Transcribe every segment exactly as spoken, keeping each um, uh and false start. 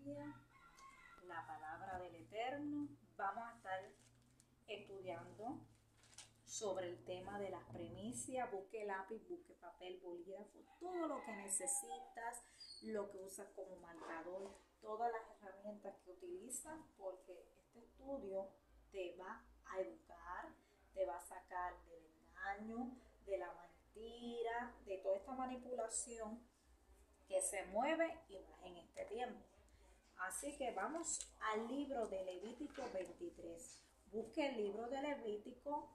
Biblia, la palabra del Eterno. Vamos a estar estudiando sobre el tema de las primicias. Busque lápiz, busque papel, bolígrafo, todo lo que necesitas, lo que usas como marcador, todas las herramientas que utilizas, porque este estudio te va a educar, te va a sacar del engaño, de la mentira, de toda esta manipulación que se mueve y más en este tiempo. Así que vamos al libro de Levítico veintitrés. Busque el libro de Levítico.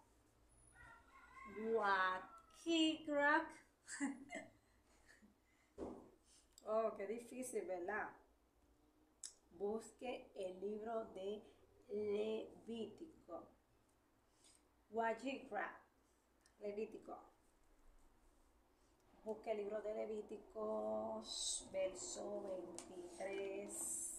Crack. Oh, qué difícil, ¿verdad? Busque el libro de Levítico. Crack. Levítico. Busque el libro de Levítico, verso veintitrés,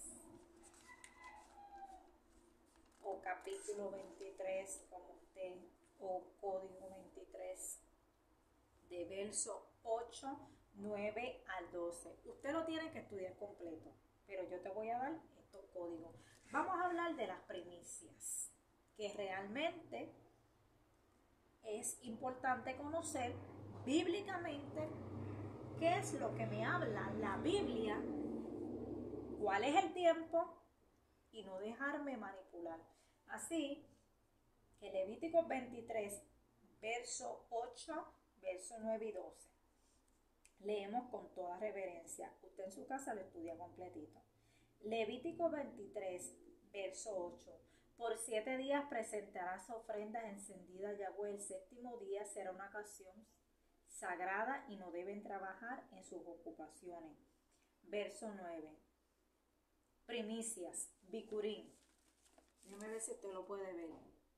o capítulo veintitrés, como usted, o código veintitrés, de verso ocho, nueve al doce. Usted lo tiene que estudiar completo, pero yo te voy a dar estos códigos. Vamos a hablar de las primicias, que realmente es importante conocer bíblicamente qué es lo que me habla la Biblia, cuál es el tiempo y no dejarme manipular. Así que Levítico veintitrés, verso ocho, verso nueve y doce. Leemos con toda reverencia. Usted en su casa lo estudia completito. Levítico veintitrés, verso ocho. Por siete días presentarás ofrendas encendidas a Yahweh. El séptimo día será una ocasión sagrada y no deben trabajar en sus ocupaciones. Verso nueve. Primicias, Bikurim. Déjame ver si usted lo puede ver.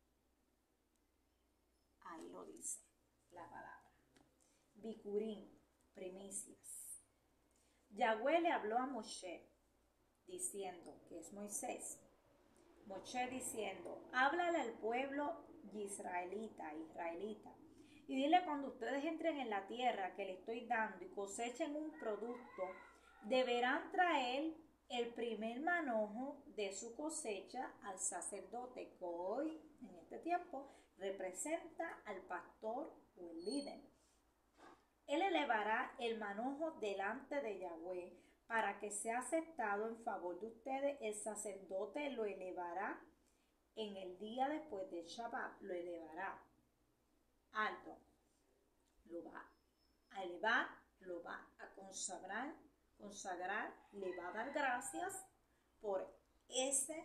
Ahí lo dice la palabra. Bikurim, primicias. Yahweh le habló a Moshe diciendo, que es Moisés. Moshe diciendo, háblale al pueblo israelita, israelita, y dile cuando ustedes entren en la tierra que le estoy dando y cosechen un producto, deberán traer el primer manojo de su cosecha al sacerdote, que hoy, en este tiempo, representa al pastor o el líder. Él elevará el manojo delante de Yahweh para que sea aceptado en favor de ustedes. El sacerdote lo elevará en el día después del Shabbat, lo elevará alto, lo va a elevar, lo va a consagrar, consagrar, le va a dar gracias por esa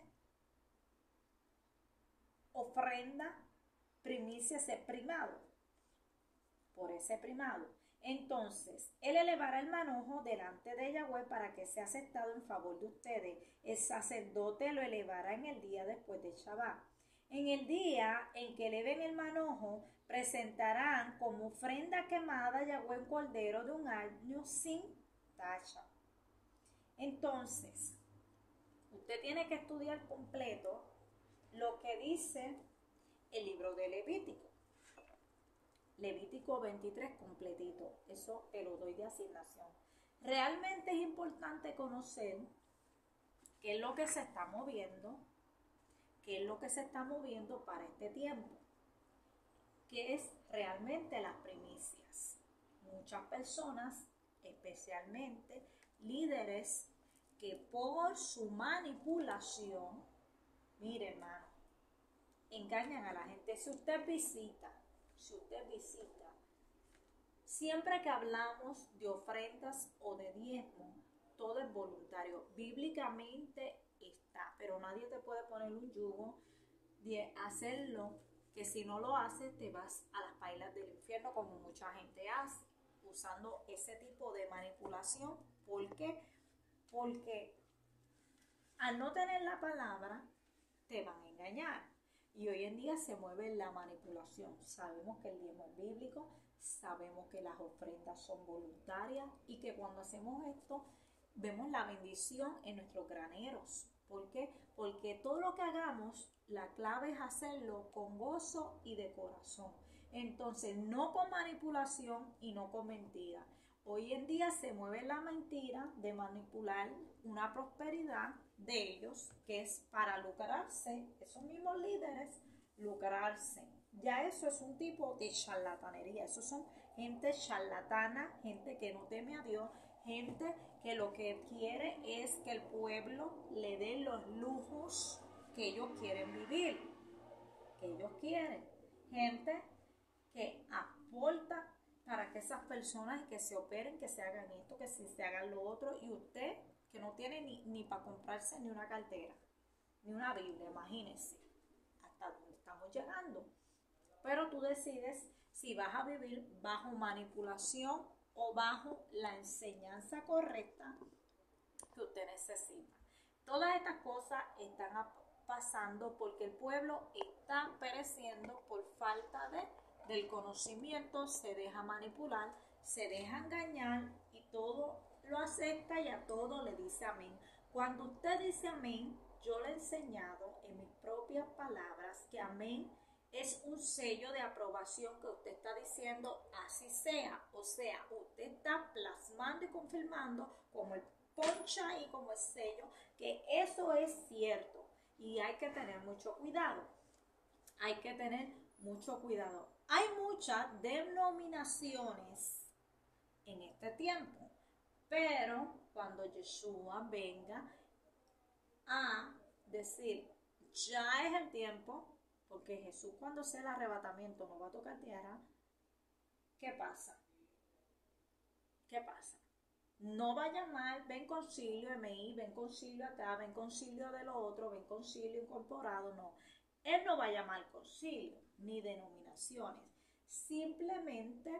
ofrenda, primicia, ese primado, por ese primado. Entonces, él elevará el manojo delante de Yahweh para que sea aceptado en favor de ustedes. El sacerdote lo elevará en el día después de Shabbat. En el día en que eleven el manojo, presentarán como ofrenda quemada a Yahweh un cordero de un año sin tacha. Entonces, usted tiene que estudiar completo lo que dice el libro de Levítico. Levítico veintitrés completito, eso te lo doy de asignación. Realmente es importante conocer qué es lo que se está moviendo, qué es lo que se está moviendo para este tiempo, qué es realmente las primicias. Muchas personas, especialmente líderes, que por su manipulación, mire hermano, engañan a la gente. Si usted visita Si usted visita, siempre que hablamos de ofrendas o de diezmo, todo es voluntario. Bíblicamente está, pero nadie te puede poner un yugo de hacerlo, que si no lo haces te vas a las pailas del infierno, como mucha gente hace, usando ese tipo de manipulación. ¿Por qué? Porque al no tener la palabra, te van a engañar. Y hoy en día se mueve la manipulación. Sabemos que el diezmo es bíblico, sabemos que las ofrendas son voluntarias y que cuando hacemos esto vemos la bendición en nuestros graneros. ¿Por qué? Porque todo lo que hagamos, la clave es hacerlo con gozo y de corazón. Entonces, no con manipulación y no con mentira. hoy en día se mueve la mentira de manipular una prosperidad de ellos, que es para lucrarse, esos mismos líderes, lucrarse. Ya eso es un tipo de charlatanería, esos son gente charlatana, gente que no teme a Dios, gente que lo que quiere es que el pueblo le dé los lujos que ellos quieren vivir, que ellos quieren. Gente que aporta para que esas personas que se operen, que se hagan esto, que se, se hagan lo otro, y usted que no tiene ni, ni para comprarse ni una cartera, ni una Biblia, imagínense hasta dónde estamos llegando. Pero tú decides si vas a vivir bajo manipulación o bajo la enseñanza correcta que usted necesita. Todas estas cosas están pasando porque el pueblo está pereciendo por falta de, del conocimiento, se deja manipular, se deja engañar y todo lo acepta y a todo le dice amén. Cuando usted dice amén, yo le he enseñado en mis propias palabras que amén es un sello de aprobación que usted está diciendo así sea. O sea, usted está plasmando y confirmando como el poncha y como el sello que eso es cierto. Y hay que tener mucho cuidado. Hay que tener mucho cuidado. Hay muchas denominaciones en este tiempo. Pero cuando Yeshua venga a decir, ya es el tiempo, porque Jesús cuando sea el arrebatamiento no va a tocar tierra, ¿qué pasa? ¿Qué pasa? No va a llamar, ven concilio M I, ven concilio acá, ven concilio de lo otro, ven concilio incorporado, no. Él no va a llamar concilio, ni denominaciones. Simplemente,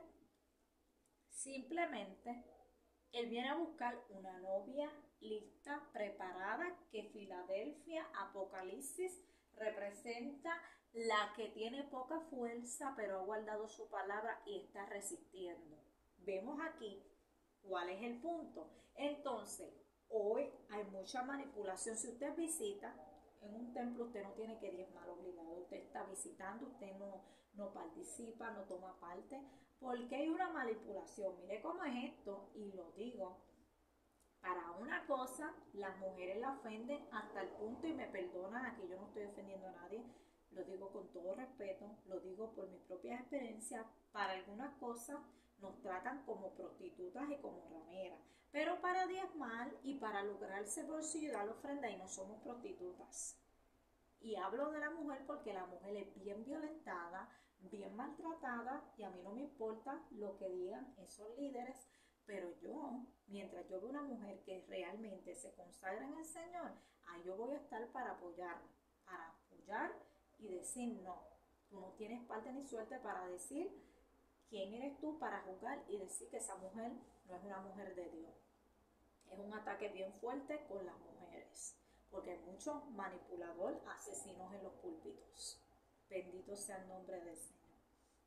simplemente, él viene a buscar una novia lista, preparada, que Filadelfia, Apocalipsis, representa la que tiene poca fuerza, pero ha guardado su palabra y está resistiendo. Vemos aquí cuál es el punto. Entonces, hoy hay mucha manipulación. Si usted visita en un templo, usted no tiene que diezmar obligado. Usted está visitando, usted no, no participa, no toma parte, porque hay una manipulación. Mire cómo es esto, y lo digo. Para una cosa, las mujeres la ofenden hasta el punto, y me perdonan, aquí yo no estoy ofendiendo a nadie, lo digo con todo respeto, lo digo por mi propia experiencia. Para algunas cosas nos tratan como prostitutas y como rameras, pero para diezmar y para lucrarse bolsillo y dar ofrenda, y no somos prostitutas. Y hablo de la mujer porque la mujer es bien violentada, bien maltratada, y a mí no me importa lo que digan esos líderes, pero yo, mientras yo veo una mujer que realmente se consagra en el Señor, ahí yo voy a estar para apoyarla, para apoyar y decir no, tú no tienes parte ni suerte para decir quién eres tú para juzgar y decir que esa mujer no es una mujer de Dios. Es un ataque bien fuerte con las mujeres, porque hay muchos manipuladores, asesinos en los púlpitos. Bendito sea el nombre del Señor.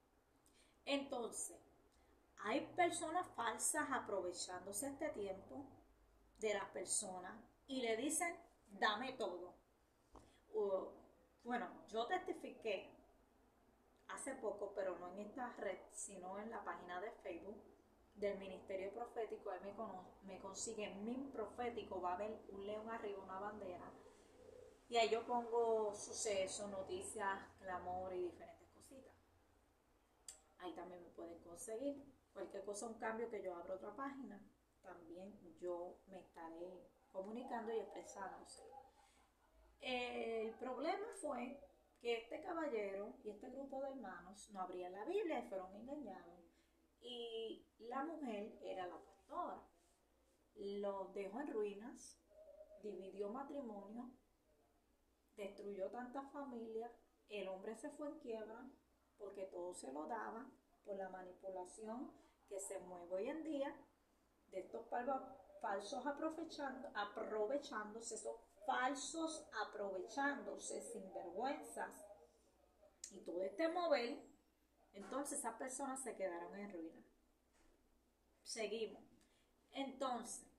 Entonces, hay personas falsas aprovechándose este tiempo de las personas y le dicen, dame todo. Uh, bueno, yo testifiqué hace poco, pero no en esta red, sino en la página de Facebook del Ministerio Profético. Él me, me consigue Min Profético, va a haber un león arriba, una bandera, y ahí yo pongo sucesos, noticias, clamor y diferentes cositas. Ahí también me pueden conseguir. Cualquier cosa, un cambio, que yo abro otra página, también yo me estaré comunicando y expresándose. El problema fue que este caballero y este grupo de hermanos no abrían la Biblia y fueron engañados. Y la mujer era la pastora. Lo dejó en ruinas, dividió matrimonio, destruyó tantas familias. El hombre se fue en quiebra porque todo se lo daba por la manipulación que se mueve hoy en día de estos falsos aprovechando, aprovechándose, esos falsos aprovechándose sin vergüenzas y todo este mover. Entonces esas personas se quedaron en ruina. Seguimos. Entonces,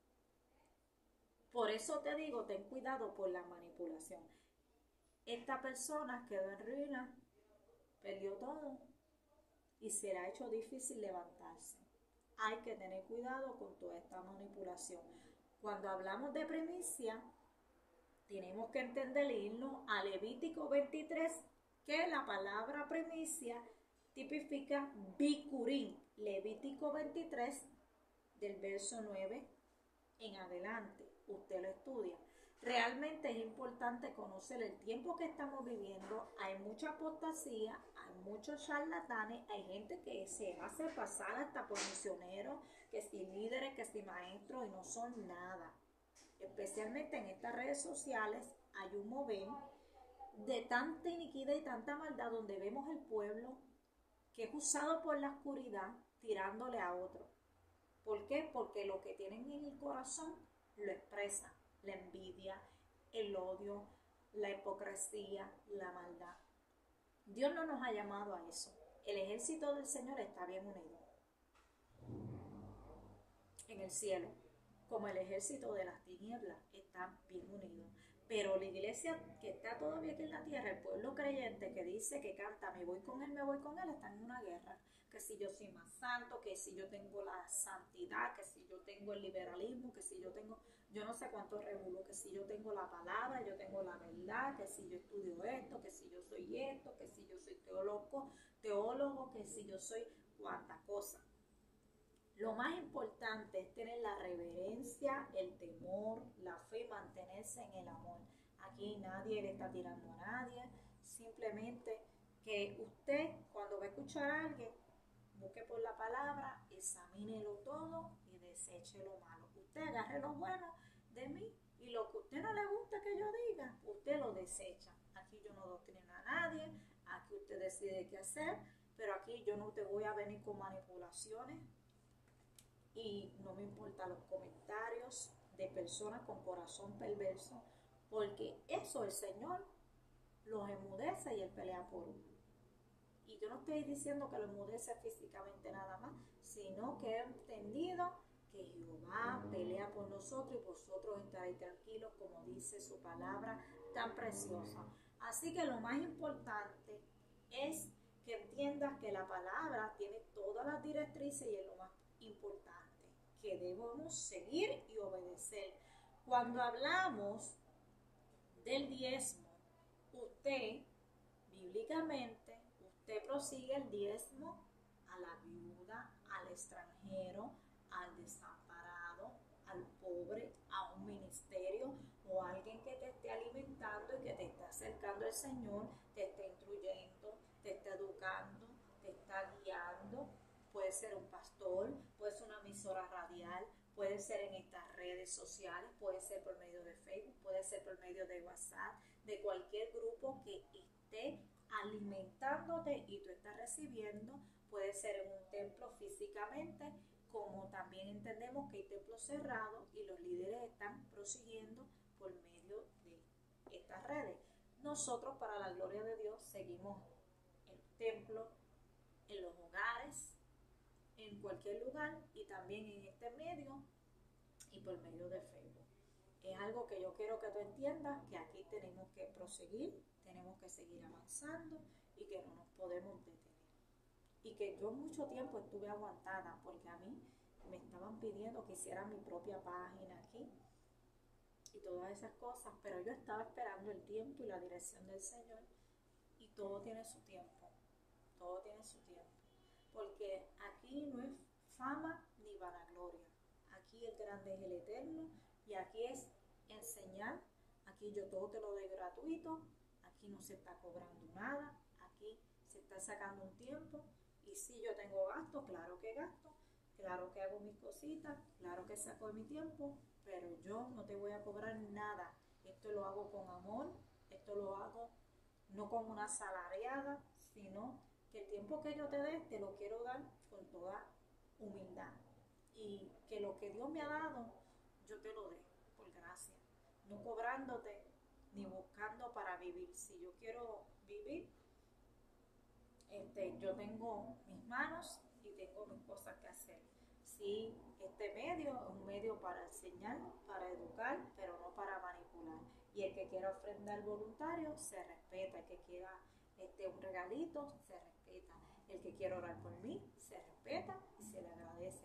por eso te digo, ten cuidado por la manipulación. Esta persona quedó en ruina, perdió todo y será hecho difícil levantarse. hay que tener cuidado con toda esta manipulación. Cuando hablamos de primicia, tenemos que entender e irnos a Levítico veintitrés, que la palabra primicia tipifica bicurín. Levítico veintitrés, del verso nueve en adelante, usted lo estudia. Realmente es importante conocer el tiempo que estamos viviendo. Hay mucha apostasía, hay muchos charlatanes, hay gente que se hace pasar hasta por misioneros, que si líderes, que si maestros, y no son nada. Especialmente en estas redes sociales hay un mover de tanta iniquidad y tanta maldad, donde vemos el pueblo que es usado por la oscuridad tirándole a otro. ¿Por qué? Porque lo que tienen en el corazón lo expresan. La envidia, el odio, la hipocresía, la maldad. Dios no nos ha llamado a eso. El ejército del Señor está bien unido en el cielo, como el ejército de las tinieblas está bien unido. Pero la iglesia que está todavía aquí en la tierra, el pueblo creyente que dice, que canta, me voy con él, me voy con él, está en una guerra. Que si yo soy más santo, que si yo tengo la santidad, que si yo tengo el liberalismo, que si yo tengo, yo no sé cuánto regulo, que si yo tengo la palabra, yo tengo la verdad, que si yo estudio esto, que si yo soy esto, que si yo soy teólogo, teólogo, que si yo soy cuánta cosa. Lo más importante es tener la reverencia, el temor, la fe, mantenerse en el amor. Aquí nadie le está tirando a nadie, simplemente que usted, cuando va a escuchar a alguien, busque por la palabra, examínelo todo y deseche lo malo. Usted agarre lo bueno de mí y lo que a usted no le gusta que yo diga, usted lo desecha. Aquí yo no doctrino a nadie, aquí usted decide qué hacer, pero aquí yo no te voy a venir con manipulaciones y no me importan los comentarios de personas con corazón perverso, porque eso el Señor los enmudece y Él pelea por uno. Y yo no estoy diciendo que lo enmudece físicamente nada más, sino que he entendido que Jehová pelea por nosotros y vosotros estaréis tranquilos, como dice su palabra tan preciosa. Así que lo más importante es que entiendas que la palabra tiene todas las directrices y es lo más importante, que debemos seguir y obedecer. Cuando hablamos del diezmo, usted, bíblicamente, usted prosigue el diezmo a la viuda, al extranjero, al desamparado, al pobre, a un ministerio o a alguien que te esté alimentando y que te esté acercando al Señor, te esté instruyendo, te esté educando, te está guiando. Puede ser un pastor, puede ser una emisora radial, puede ser en estas redes sociales, puede ser por medio de Facebook, puede ser por medio de WhatsApp, de cualquier grupo que esté alimentándote y tú estás recibiendo. Puede ser en un templo físicamente, como también entendemos que hay templos cerrados y los líderes están prosiguiendo por medio de estas redes. Nosotros, para la gloria de Dios, seguimos en el templo, en los hogares, en cualquier lugar y también en este medio y por medio de Facebook. Es algo que yo quiero que tú entiendas, que aquí tenemos que proseguir, tenemos que seguir avanzando y que no nos podemos detener. Y que yo mucho tiempo estuve aguantada porque a mí me estaban pidiendo que hiciera mi propia página aquí y todas esas cosas, pero yo estaba esperando el tiempo y la dirección del Señor, y todo tiene su tiempo, todo tiene su tiempo, porque aquí no es fama ni vanagloria, aquí el grande es el Eterno y aquí es enseñar. Aquí yo todo te lo doy gratuito, aquí no se está cobrando nada, aquí se está sacando un tiempo. Y si yo tengo gasto, claro que gasto, claro que hago mis cositas, claro que saco mi tiempo, pero yo no te voy a cobrar nada. Esto lo hago con amor, esto lo hago no como una asalariada, sino que el tiempo que yo te dé, te lo quiero dar con toda humildad. Y que lo que Dios me ha dado, yo te lo dé por gracia, no cobrándote ni buscando para vivir. Si yo quiero vivir, Este, yo tengo mis manos y tengo mis cosas que hacer. Sí, este medio es un medio para enseñar, para educar, pero no para manipular. Y el que quiera ofrendar voluntario, se respeta. El que quiera este, un regalito, se respeta. El que quiera orar por mí, se respeta y se le agradece.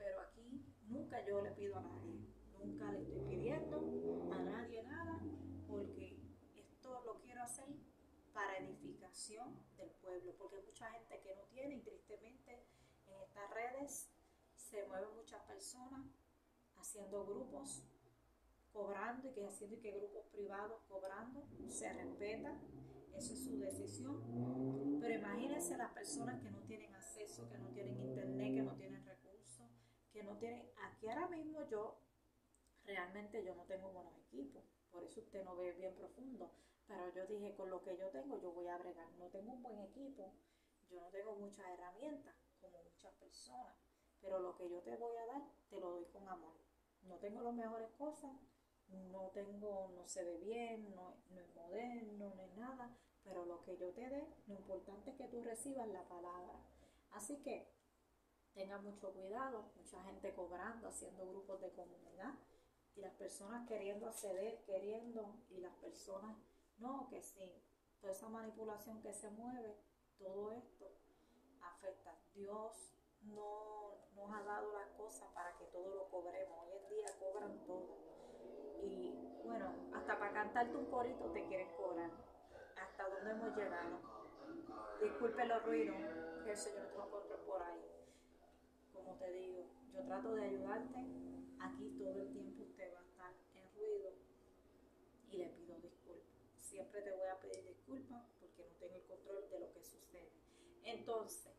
pero aquí nunca yo le pido a nadie, nunca le estoy pidiendo a nadie nada, porque esto lo quiero hacer para edificación del pueblo, porque hay mucha gente que no tiene, y tristemente en estas redes se mueven muchas personas haciendo grupos, cobrando, y que haciendo y que grupos privados cobrando, se respeta, eso es su decisión, pero imagínense las personas que no tienen acceso, que no tienen internet, que no tienen recursos, que no tienen, aquí ahora mismo yo, realmente yo no tengo buenos equipos, por eso usted no ve bien profundo, pero yo dije, con lo que yo tengo, yo voy a bregar, no tengo un buen equipo, yo no tengo muchas herramientas, como muchas personas, pero lo que yo te voy a dar, te lo doy con amor. No tengo las mejores cosas, no tengo, no se ve bien, no, no es moderno, no es nada, pero lo que yo te dé, lo importante es que tú recibas la palabra. Así que tenga mucho cuidado, mucha gente cobrando, haciendo grupos de comunidad, y las personas queriendo acceder, queriendo, y las personas, no, que sí, toda esa manipulación que se mueve, todo esto afecta. Dios no nos ha dado las cosas para que todo lo cobremos. Hoy en día cobran todo. Y bueno, hasta para cantarte un corito te quieren cobrar. Hasta dónde hemos llegado. Disculpe los ruidos, que el Señor te va a encontrar por ahí. Como te digo, yo trato de ayudarte. Aquí todo el tiempo usted va a estar en ruido y le pido disculpas. Siempre te voy a pedir disculpas porque no tengo el control de lo que sucede. Entonces,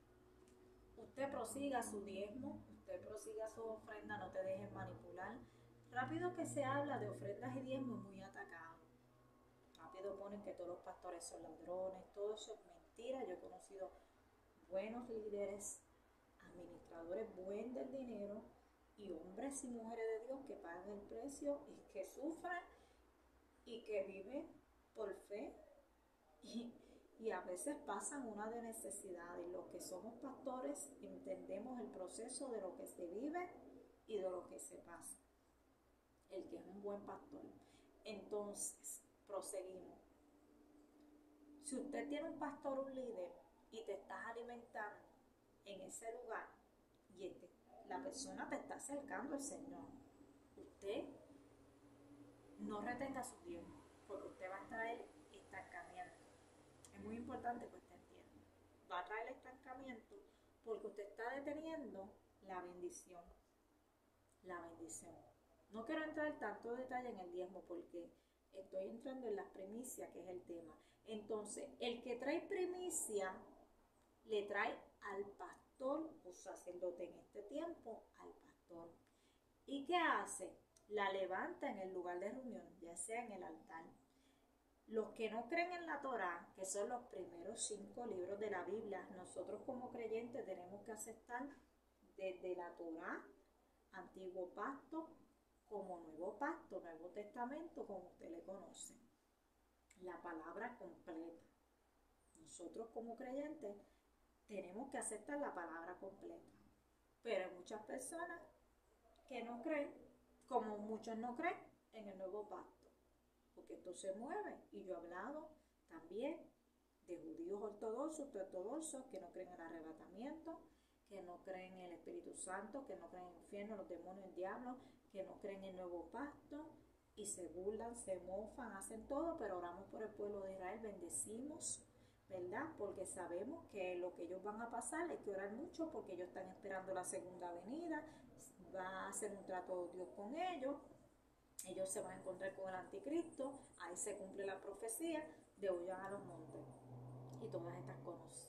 usted prosiga su diezmo, usted prosiga su ofrenda, no te dejes manipular. Rápido que se habla de ofrendas y diezmos muy atacado. Rápido ponen que todos los pastores son ladrones, todo eso es mentira. Yo he conocido buenos líderes, administradores buenos del dinero y hombres y mujeres de Dios que pagan el precio y que sufren y que viven por fe y, y a veces pasan una de necesidad, y los que somos pastores entendemos el proceso de lo que se vive y de lo que se pasa, el que es un buen pastor. Entonces, proseguimos. Si usted tiene un pastor, un líder, y te estás alimentando en ese lugar, y este, la persona te está acercando al Señor, usted no retenga su tiempo, porque usted va a traer estancamiento. Es muy importante que usted entienda. Va a traer estancamiento porque usted está deteniendo la bendición. La bendición. No quiero entrar tanto detalle en el diezmo porque estoy entrando en las primicias, que es el tema. Entonces, el que trae primicia le trae al pastor o sacerdote, en este tiempo al pastor. ¿Y qué hace? La levanta en el lugar de reunión, ya sea en el altar. Los que no creen en la Torá, que son los primeros cinco libros de la Biblia, nosotros como creyentes tenemos que aceptar desde la Torá, Antiguo Pacto, como Nuevo Pacto, Nuevo Testamento, como usted le conoce. La palabra completa. Nosotros como creyentes tenemos que aceptar la palabra completa. Pero hay muchas personas que no creen, como muchos no creen en el Nuevo Pacto, porque esto se mueve. Y yo he hablado también de judíos ortodoxos, ortodoxos que no creen en el arrebatamiento, que no creen en el Espíritu Santo, que no creen en el infierno, los demonios, el diablo, que no creen en el Nuevo Pacto, y se burlan, se mofan, hacen todo, pero oramos por el pueblo de Israel, bendecimos, ¿verdad? Porque sabemos que lo que ellos van a pasar, hay que orar mucho porque ellos están esperando la segunda venida, va a hacer un trato de Dios con ellos, ellos se van a encontrar con el anticristo, ahí se cumple la profecía de huyan a los montes y todas estas cosas.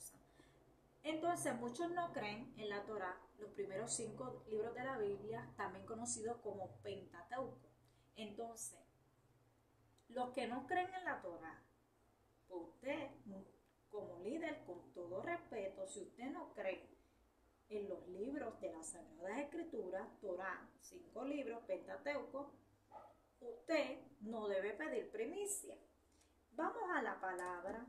Entonces muchos no creen en la Torá, los primeros cinco libros de la Biblia, también conocidos como Pentateuco. Entonces, los que no creen en la Torá, usted como líder, con todo respeto, si usted no cree en los libros de las Sagradas Escrituras, Torá, cinco libros, Pentateuco, usted no debe pedir primicia. Vamos a la palabra.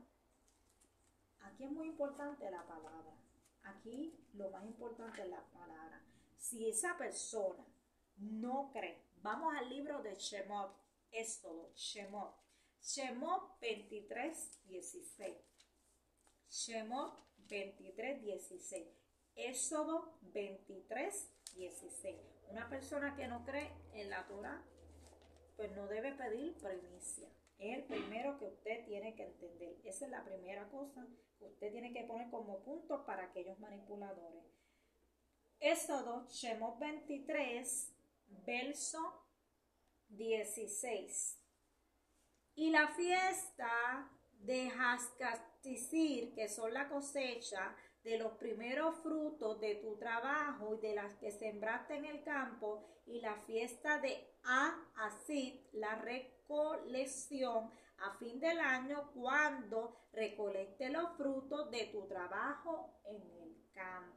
Aquí es muy importante la palabra. Aquí lo más importante es la palabra. Si esa persona no cree, vamos al libro de Shemot, Éxodo, Shemot. Shemot veintitrés, dieciséis. Shemot veintitrés, dieciséis. Éxodo veintitrés, dieciséis. Una persona que no cree en la Torah, pues no debe pedir primicia. Es el primero que usted tiene que entender. Esa es la primera cosa que usted tiene que poner como punto para aquellos manipuladores. Éxodo, Shemot veintitrés, verso dieciséis. Y la fiesta de Hascatisir, que son la cosecha de los primeros frutos de tu trabajo y de las que sembraste en el campo, y la fiesta de Ahasit, la recolección a fin del año, cuando recolecte los frutos de tu trabajo en el campo.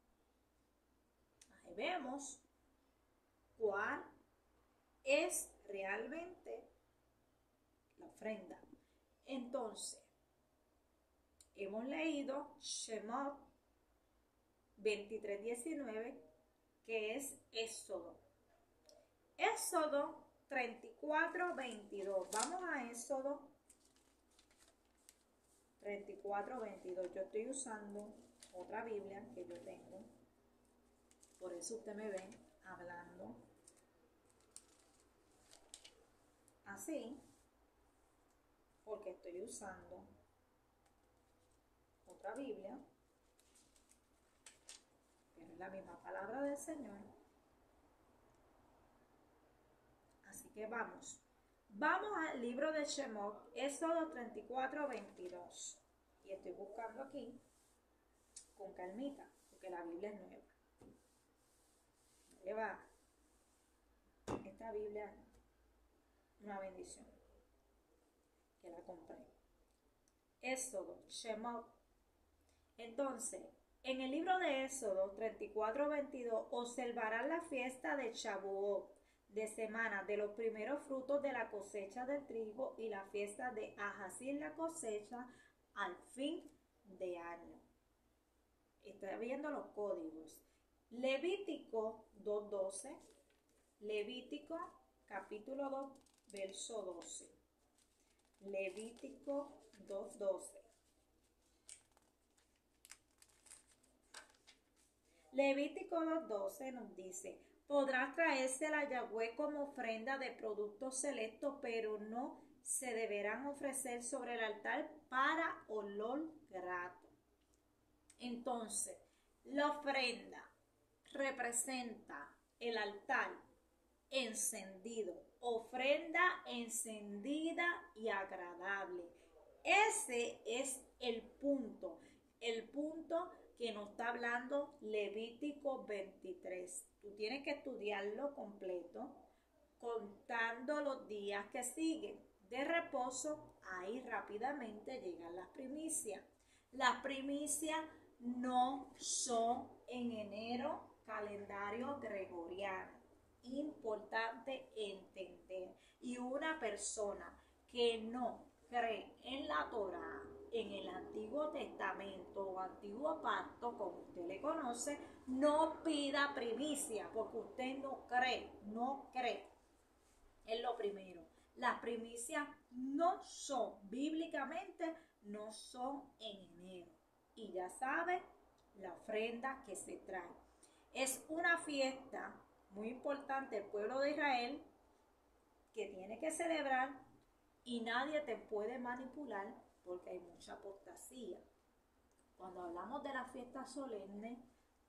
Ahí vemos cuál es realmente la ofrenda. Entonces, hemos leído Shemot veintitrés, diecinueve, que es Éxodo. Éxodo treinta y cuatro, veintidós. Vamos a Éxodo treinta y cuatro, veintidós. Yo estoy usando otra Biblia que yo tengo. Por eso usted me ve hablando así, porque estoy usando otra Biblia, pero es la misma palabra del Señor. Así que vamos. Vamos al libro de Shemot, Éxodo treinta y cuatro, veintidós. Y estoy buscando aquí con calmita, porque la Biblia es nueva. Lleva esta Biblia una bendición, que la compré. Éxodo, Shemot. Entonces, en el libro de Éxodo treinta y cuatro, veintidós, observarán la fiesta de Shavuot, de semana, de los primeros frutos de la cosecha del trigo, y la fiesta de Ahasit, la cosecha, al fin de año. Está viendo los códigos. Levítico dos, doce. Levítico capítulo dos, verso doce. Levítico dos, doce. Levítico dos, doce nos dice: podrás traérsela a Yahweh como ofrenda de productos selectos, pero no se deberán ofrecer sobre el altar para olor grato. Entonces, la ofrenda representa el altar encendido, ofrenda encendida y agradable. Ese es el punto, el punto que nos está hablando Levítico veintitrés. Tú tienes que estudiarlo completo, contando los días que siguen de reposo. Ahí rápidamente llegan las primicias. Las primicias no son en enero, calendario gregoriano. Importante entender. Y una persona que no cree en la Torá, en el Antiguo Testamento o Antiguo Pacto, como usted le conoce, no pida primicia, porque usted no cree, no cree. Es lo primero. Las primicias no son, bíblicamente, no son en enero. Y ya sabe la ofrenda que se trae. Es una fiesta muy importante del pueblo de Israel que tiene que celebrar, y nadie te puede manipular porque hay mucha apostasía. Cuando hablamos de la fiesta solemne,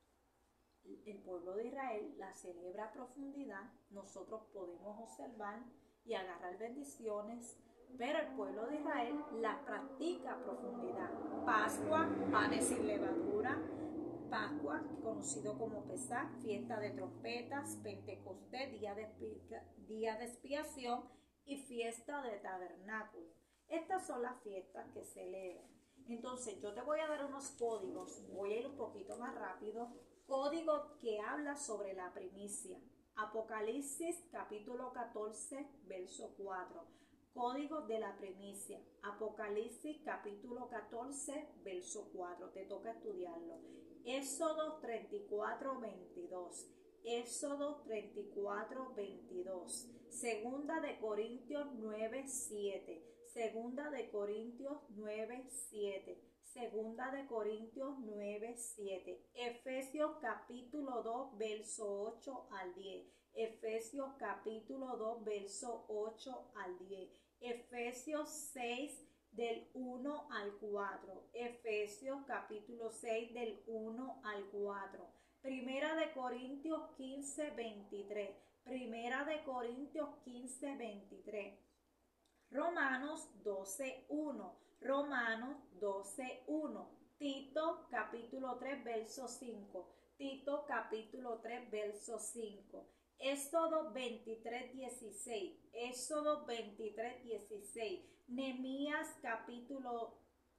el pueblo de Israel la celebra a profundidad. Nosotros podemos observar y agarrar bendiciones, pero el pueblo de Israel la practica a profundidad. Pascua, panes sin levadura. Pascua, conocido como Pesach, fiesta de trompetas. Pentecostés, día de, día de expiación, y fiesta de tabernáculo. Estas son las fiestas que celebran. Entonces, yo te voy a dar unos códigos, voy a ir un poquito más rápido. Código que habla sobre la primicia. Apocalipsis capítulo catorce, verso cuatro. Código de la primicia. Apocalipsis capítulo catorce, verso cuatro. Te toca estudiarlo. Éxodo treinta y cuatro, veintidós. Éxodo treinta y cuatro, veintidós. Segunda de Corintios nueve, siete. Segunda de Corintios nueve, siete. Segunda de Corintios nueve, siete. Efesios capítulo dos, verso ocho al diez. Efesios capítulo dos, verso ocho al diez. Efesios seis, del uno al cuatro. Efesios capítulo seis, del uno al cuatro. Primera de Corintios quince, veintitrés. Primera de Corintios quince, veintitrés. Romanos doce, uno. Romanos doce, uno. Tito capítulo tres, verso cinco. Tito capítulo tres, verso cinco. Éxodo veintitrés, dieciséis. Éxodo veintitrés, dieciséis. Nehemías capítulo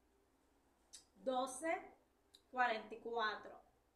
doce, cuarenta y cuatro.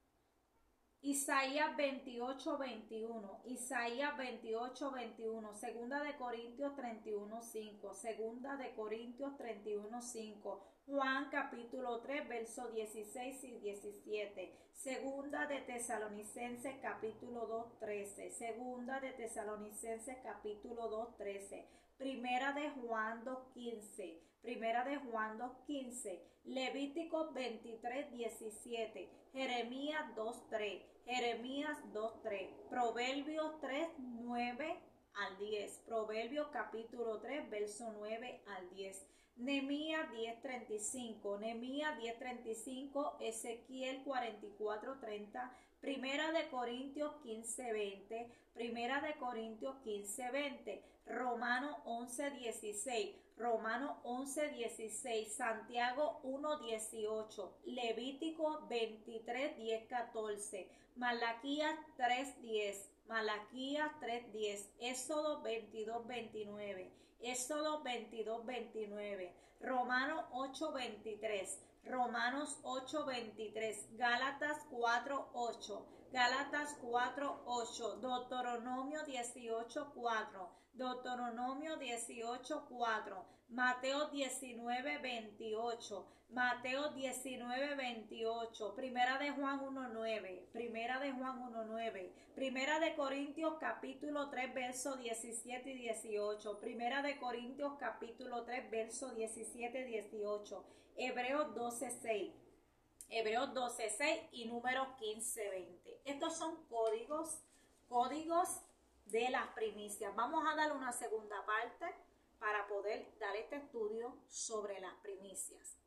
Isaías veintiocho, veintiuno. Isaías veintiocho, veintiuno. Segunda de Corintios treinta y uno, cinco. Segunda de Corintios treinta y uno, cinco. Juan capítulo tres, versos dieciséis y diecisiete. Segunda de Tesalonicenses capítulo dos, trece. Segunda de Tesalonicenses capítulo dos, trece. Primera de Juan dos, quince. Primera de Juan dos, quince. Levítico veintitrés, diecisiete. Jeremías dos, tres. Jeremías dos, tres. Proverbios tres, nueve al diez. Proverbios capítulo tres, verso nueve al diez. Nehemías diez, treinta y cinco. Nehemías diez, treinta y cinco. Ezequiel cuarenta y cuatro, treinta. Primera de Corintios quince, veinte. Primera de Corintios quince, veinte. Romano once, dieciséis. Romano once, dieciséis. Santiago uno, dieciocho. Levítico veintitrés, diez, catorce. Malaquías tres, diez. Malaquías tres, diez. Éxodo veintidós, veintinueve. Éxodo veintidós, veintinueve. Romanos ocho, veintitrés. Romanos ocho, veintitrés. Gálatas cuatro, ocho. Gálatas cuatro, ocho. Deuteronomio dieciocho, cuatro. Deuteronomio dieciocho, cuatro. Mateo diecinueve, veintiocho. Mateo diecinueve, veintiocho. Primera de Juan uno, nueve. Primera de Juan uno, nueve. Primera de Corintios capítulo tres, verso diecisiete y dieciocho. Primera de Corintios capítulo tres, verso diecisiete y dieciocho. Hebreos doce, seis. Hebreos doce, seis y Números quince, veinte. Estos son códigos, códigos de las primicias. Vamos a dar una segunda parte para poder dar este estudio sobre las primicias.